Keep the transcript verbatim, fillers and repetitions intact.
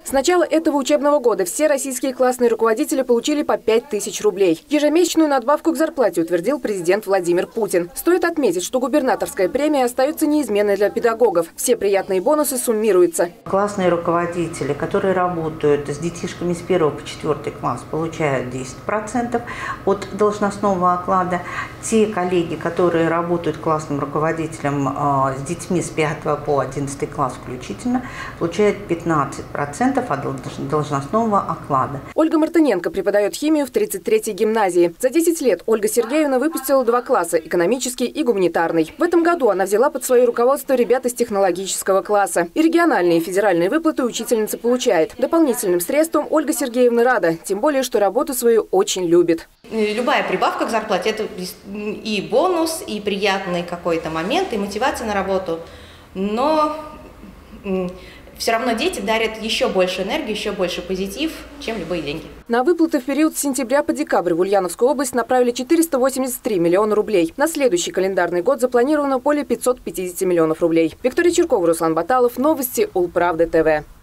С начала этого учебного года все российские классные руководители получили по пять тысяч рублей. Ежемесячную надбавку к зарплате утвердил президент Владимир Путин. Стоит отметить, что губернаторская премия остается неизменной для педагогов. Все приятные бонусы суммируются. Классные руководители, которые работают с детишками с первого по четвертый класс, получают десять процентов от должностного оклада. Те коллеги, которые работают классным руководителем э, с детьми с пятого по одиннадцатый класс включительно, получают пятнадцать процентов от должностного оклада. Ольга Мартыненко преподает химию в тридцать третьей гимназии. За десять лет Ольга Сергеевна выпустила два класса – экономический и гуманитарный. В этом году она взяла под свое руководство ребят из технологического класса. И региональные и федеральные выплаты учительница получает. Дополнительным средством Ольга Сергеевна рада, тем более, что работу свою очень любит. Любая прибавка к зарплате – это и бонус, и приятный какой-то момент, и мотивация на работу. Но все равно дети дарят еще больше энергии, еще больше позитив, чем любые деньги. На выплаты в период с сентября по декабрь в Ульяновскую область направили четыреста восемьдесят три миллиона рублей. На следующий календарный год запланировано более пятисот пятидесяти миллионов рублей. Виктория Чиркова, Руслан Баталов. Новости Улправда ТВ.